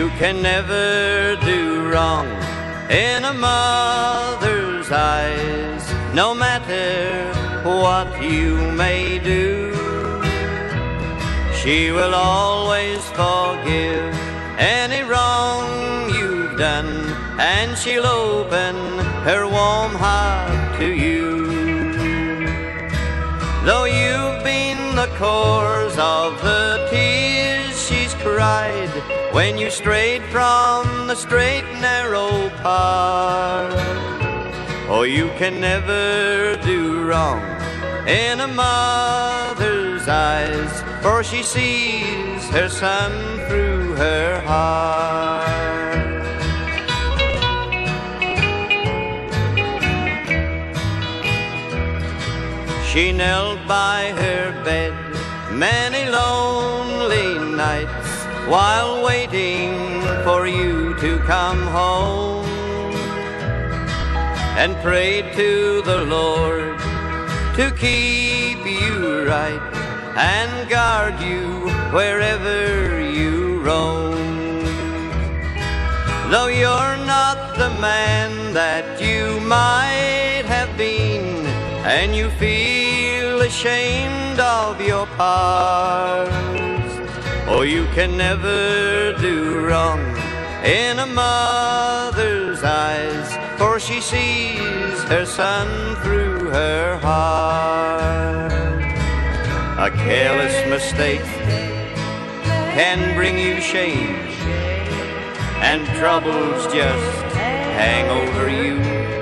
You can never do wrong in a mother's eyes, no matter what you may do. She will always forgive any wrong you've done, and she'll open her warm heart to you. Though you've been the cause of the tears she's cried when you strayed from the straight and narrow path, oh, you can never do wrong in a mother's eyes, for she sees her son through her heart. She knelt by her bed many lonely nights while waiting for you to come home, and prayed to the Lord to keep you right and guard you wherever you roam. Though you're not the man that you might have been, and you feel ashamed of your past, oh, you can never do wrong in a mother's eyes, for she sees her son through her heart. A careless mistake can bring you shame, and troubles just hang over you.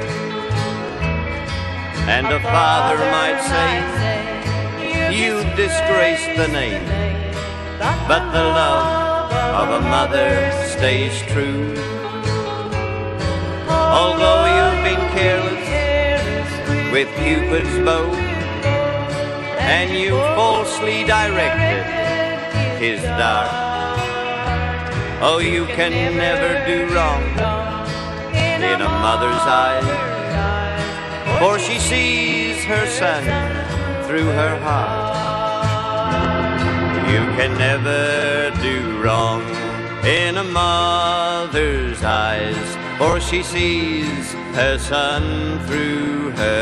And a father might say, you've disgraced the name, but the love of a mother stays true. Although you've been careless with Cupid's bow, and you falsely directed his dart, oh, you can never do wrong in a mother's eyes, for she sees her son through her heart. You can never do wrong in a mother's eyes, for she sees her son through her